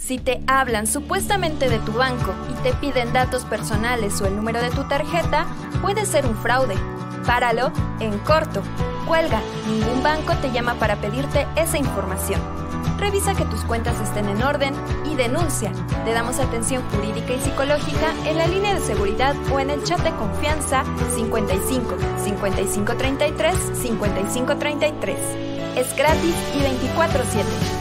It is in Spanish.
Si te hablan supuestamente de tu banco y te piden datos personales o el número de tu tarjeta, puede ser un fraude. Páralo en corto. Cuelga. Ningún banco te llama para pedirte esa información. Revisa que tus cuentas estén en orden y denuncia. Te damos atención jurídica y psicológica en la línea de seguridad o en el chat de confianza 55 55 33 55 33. Es gratis y 24/7.